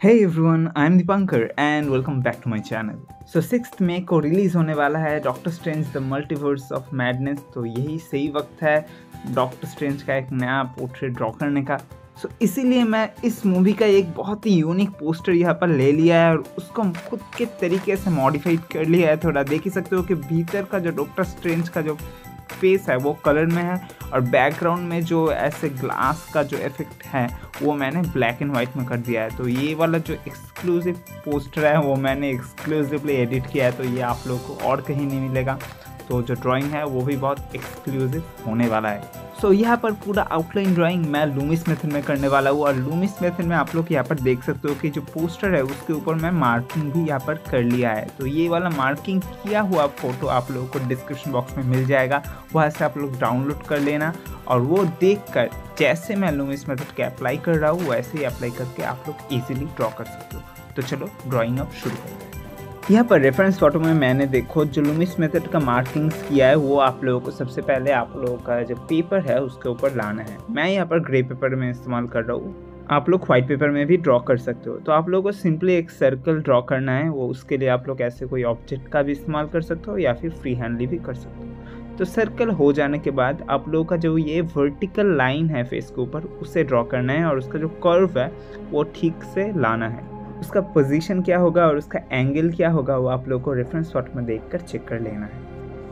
Hey everyone, I am Dipankar and welcome back to my channel. So 6th मई को release होने वाला है Doctor Strange the Multiverse of Madness. तो यही सही वक्त है डॉक्टर स्ट्रेंज का एक नया पोर्ट्रेट ड्रॉ करने का। सो इसीलिए मैं इस मूवी का एक बहुत ही यूनिक पोस्टर यहाँ पर ले लिया है और उसको खुद के तरीके से मॉडिफाइड कर लिया है। थोड़ा देख ही सकते हो कि भीतर का जो डॉक्टर स्ट्रेंज का जो फेस है वो कलर में है और बैकग्राउंड में जो ऐसे ग्लास का जो इफेक्ट है वो मैंने ब्लैक एंड वाइट में कर दिया है। तो ये वाला जो एक्सक्लूसिव पोस्टर है वो मैंने एक्सक्लूसिवली एडिट किया है, तो ये आप लोगों को और कहीं नहीं मिलेगा। तो जो ड्राइंग है वो भी बहुत एक्सक्लूसिव होने वाला है। सो यहाँ पर पूरा आउटलाइन ड्राइंग मैं लूमिस मेथड में करने वाला हूँ और लूमिस मेथड में आप लोग यहाँ पर देख सकते हो कि जो पोस्टर है उसके ऊपर मैं मार्किंग भी यहाँ पर कर लिया है। तो ये वाला मार्किंग किया हुआ फोटो आप लोगों को डिस्क्रिप्शन बॉक्स में मिल जाएगा, वहाँ से आप लोग डाउनलोड कर लेना और वो देखकर जैसे मैं लूमिस मेथड के अप्लाई कर रहा हूँ वैसे ही अप्लाई करके आप लोग ईजिली ड्रॉ कर सकते हो। तो चलो ड्राइंग अब शुरू करते हैं। यहाँ पर रेफरेंस फोटो में मैंने देखो जो लूमिस मेथड का मार्किंग्स किया है वो आप लोगों को सबसे पहले आप लोगों का जो पेपर है उसके ऊपर लाना है। मैं यहाँ पर ग्रे पेपर में इस्तेमाल कर रहा हूँ, आप लोग व्हाइट पेपर में भी ड्रॉ कर सकते हो। तो आप लोगों को सिंपली एक सर्कल ड्रॉ करना है, वो उसके लिए आप लोग ऐसे कोई ऑब्जेक्ट का भी इस्तेमाल कर सकते हो या फिर फ्री हैंडली भी कर सकते हो। तो सर्कल हो जाने के बाद आप लोगों का जो ये वर्टिकल लाइन है फेस के ऊपर उसे ड्रॉ करना है और उसका जो कर्व है वो ठीक से लाना है। उसका पोजीशन क्या होगा और उसका एंगल क्या होगा वो आप लोगों को रेफरेंस शॉट में देखकर चेक कर लेना है।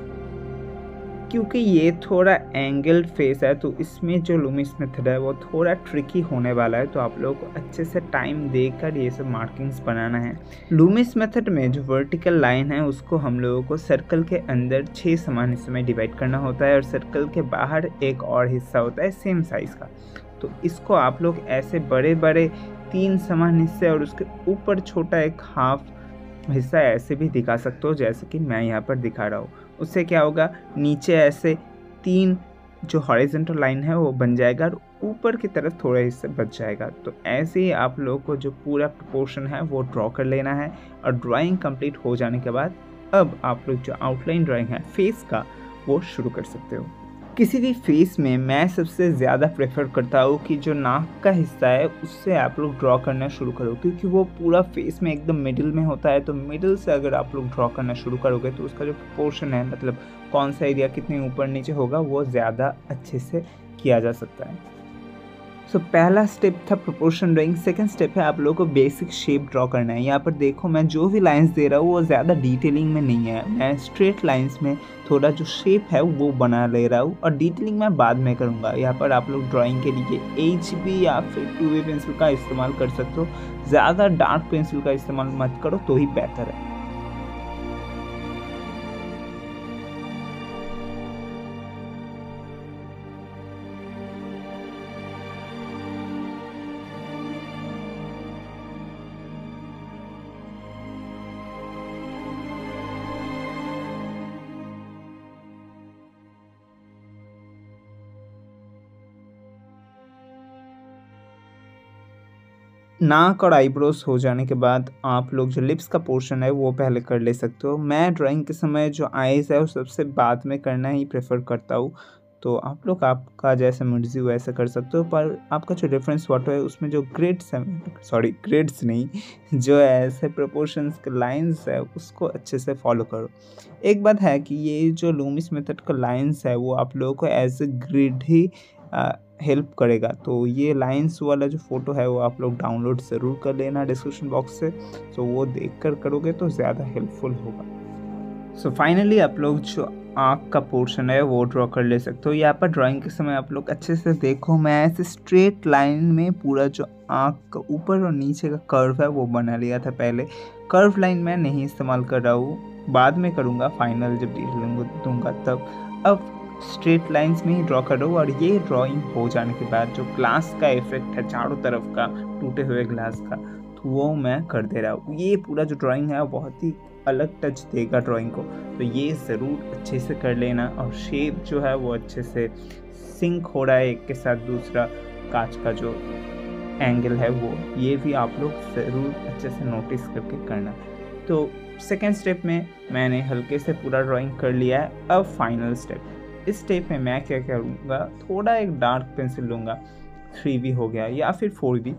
क्योंकि ये थोड़ा एंगल फेस है तो इसमें जो लूमिस मेथड है वो थोड़ा ट्रिकी होने वाला है, तो आप लोगों को अच्छे से टाइम देकर ये सब मार्किंग्स बनाना है। लूमिस मेथड में जो वर्टिकल लाइन है उसको हम लोगों को सर्कल के अंदर 6 समान हिस्सों में डिवाइड करना होता है और सर्कल के बाहर एक और हिस्सा होता है सेम साइज़ का। तो इसको आप लोग ऐसे बड़े बड़े 3 समान हिस्से और उसके ऊपर छोटा एक हाफ हिस्सा ऐसे भी दिखा सकते हो जैसे कि मैं यहाँ पर दिखा रहा हूँ। उससे क्या होगा, नीचे ऐसे 3 जो हॉरिजॉन्टल लाइन है वो बन जाएगा और ऊपर की तरफ थोड़ा हिस्सा बच जाएगा। तो ऐसे ही आप लोगों को जो पूरा प्रोपोर्शन है वो ड्रॉ कर लेना है और ड्राइंग कंप्लीट हो जाने के बाद अब आप लोग जो आउटलाइन ड्राइंग है फेस का वो शुरू कर सकते हो। किसी भी फेस में मैं सबसे ज़्यादा प्रेफर करता हूँ कि जो नाक का हिस्सा है उससे आप लोग ड्रॉ करना शुरू करो, क्योंकि वो पूरा फेस में एकदम मिडिल में होता है। तो मिडिल से अगर आप लोग ड्रॉ करना शुरू करोगे तो उसका जो प्रोपोर्शन है, मतलब कौन सा एरिया कितने ऊपर नीचे होगा, वो ज़्यादा अच्छे से किया जा सकता है। सो पहला स्टेप था प्रोपोर्शन ड्राइंग। सेकंड स्टेप है आप लोगों को बेसिक शेप ड्रॉ करना है। यहाँ पर देखो मैं जो भी लाइंस दे रहा हूँ वो ज़्यादा डिटेलिंग में नहीं है, मैं स्ट्रेट लाइंस में थोड़ा जो शेप है वो बना ले रहा हूँ और डिटेलिंग मैं बाद में करूँगा। यहाँ पर आप लोग ड्राइंग के लिए HB या फिर 2B पेंसिल का इस्तेमाल कर सकते हो, ज़्यादा डार्क पेंसिल का इस्तेमाल मत करो तो ही बेहतर है। नाक और आईब्रोज हो जाने के बाद आप लोग जो लिप्स का पोर्शन है वो पहले कर ले सकते हो। मैं ड्राइंग के समय जो आईज़ है वो सबसे बाद में करना ही प्रेफर करता हूँ, तो आप लोग आपका जैसे मर्जी वैसे कर सकते हो। पर आपका जो रेफरेंस फोटो है उसमें जो ग्रेड्स है, सॉरी ग्रेड्स नहीं, जो ऐसे प्रोपोर्शंस के लाइंस है उसको अच्छे से फॉलो करो। एक बात है कि ये जो लूमिस मेथड का लाइंस है वो आप लोगों को एज ए ग्रिड ही हेल्प करेगा। तो ये लाइंस वाला जो फ़ोटो है वो आप लोग डाउनलोड ज़रूर कर लेना डिस्क्रिप्शन बॉक्स से, तो वो देखकर करोगे तो ज़्यादा हेल्पफुल होगा। सो फाइनली आप लोग जो आँख का पोर्शन है वो ड्रॉ कर ले सकते हो। यहाँ पर ड्राइंग के समय आप लोग अच्छे से देखो, मैं ऐसे स्ट्रेट लाइन में पूरा जो आँख का ऊपर और नीचे का कर्व है वो बना लिया था। पहले कर्व लाइन मैं नहीं इस्तेमाल कर रहा हूँ, बाद में करूँगा फाइनल जब डिटेलिंग दूंगा तब। अब स्ट्रेट लाइंस में ही ड्रॉ करो और ये ड्राइंग हो जाने के बाद जो ग्लास का इफेक्ट है चारों तरफ का टूटे हुए ग्लास का, तो वो मैं कर दे रहा हूँ। ये पूरा जो ड्राइंग है बहुत ही अलग टच देगा ड्राइंग को, तो ये ज़रूर अच्छे से कर लेना। और शेप जो है वो अच्छे से सिंक हो रहा है एक के साथ दूसरा, कांच का जो एंगल है वो, ये भी आप लोग ज़रूर अच्छे से नोटिस करके करना। तो सेकेंड स्टेप में मैंने हल्के से पूरा ड्राइंग कर लिया है। अब फाइनल स्टेप, इस स्टेप में मैं क्या करूँगा, थोड़ा एक डार्क पेंसिल लूँगा, 3B हो गया या फिर 4B,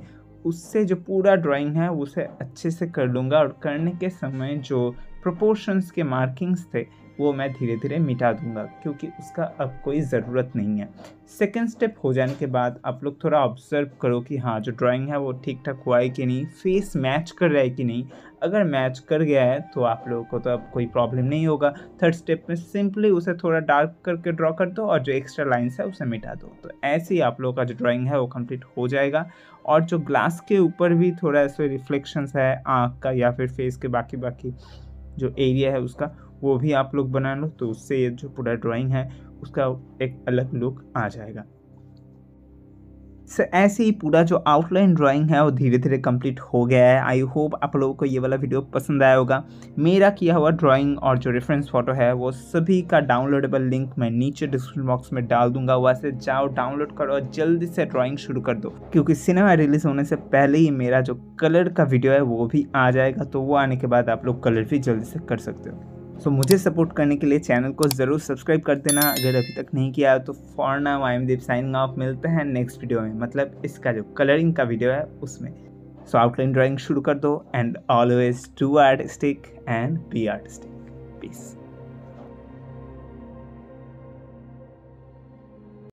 उससे जो पूरा ड्राइंग है उसे अच्छे से कर लूँगा और करने के समय जो प्रोपोर्शंस के मार्किंग्स थे वो मैं धीरे धीरे मिटा दूंगा, क्योंकि उसका अब कोई ज़रूरत नहीं है। सेकेंड स्टेप हो जाने के बाद आप लोग थोड़ा ऑब्जर्व करो कि हाँ जो ड्राइंग है वो ठीक ठाक हुआ है कि नहीं, फेस मैच कर रहा है कि नहीं। अगर मैच कर गया है तो आप लोगों को तो अब कोई प्रॉब्लम नहीं होगा। थर्ड स्टेप में सिंपली उसे थोड़ा डार्क करके ड्रॉ कर दो और जो एक्स्ट्रा लाइन्स है उसे मिटा दो। तो ऐसे ही आप लोगों का जो ड्राइंग है वो कंप्लीट हो जाएगा। और जो ग्लास के ऊपर भी थोड़ा ऐसे रिफ्लेक्शंस है आँख का या फिर फेस के बाकी जो एरिया है उसका, वो भी आप लोग बना लो, तो उससे ये जो पूरा ड्राइंग है उसका एक अलग लुक आ जाएगा। ऐसे ही पूरा जो आउटलाइन ड्राइंग है वो धीरे धीरे कंप्लीट हो गया है। आई होप आप लोगों को ये वाला वीडियो पसंद आया होगा। मेरा किया हुआ ड्राइंग और जो रेफरेंस फोटो है वो सभी का डाउनलोडेबल लिंक मैं नीचे डिस्क्रिप्शन बॉक्स में डाल दूंगा, वहाँ से जाओ डाउनलोड करो और जल्दी से ड्राइंग शुरू कर दो, क्योंकि सिनेमा रिलीज होने से पहले ही मेरा जो कलर का वीडियो है वो भी आ जाएगा। तो वो आने के बाद आप लोग कलर भी जल्दी से कर सकते हो। सो मुझे सपोर्ट करने के लिए चैनल को ज़रूर सब्सक्राइब कर देना अगर अभी तक नहीं किया है। तो for now I am Deep signing off. मिलते हैं नेक्स्ट वीडियो में, मतलब इसका जो कलरिंग का वीडियो है उसमें। सो आउटलाइन ड्राइंग शुरू कर दो and always do artistic and be artistic. Piece.